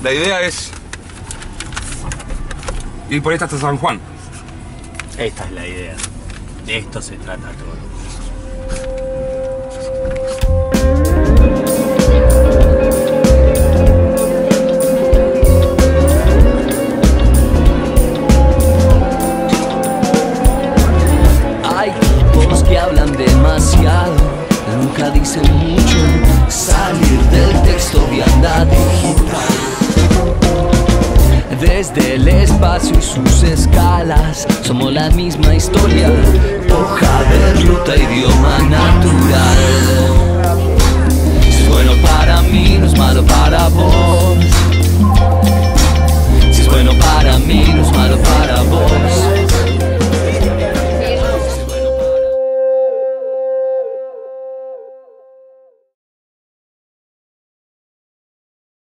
La idea es ir por esta hasta San Juan. Esta es la idea. De esto se trata todo. Hay tipos que hablan demasiado, nunca dicen mucho. Salir del texto vianda digital. Desde el espacio y sus escalas, somos la misma historia. Hoja de ruta, idioma natural. Es bueno para mí.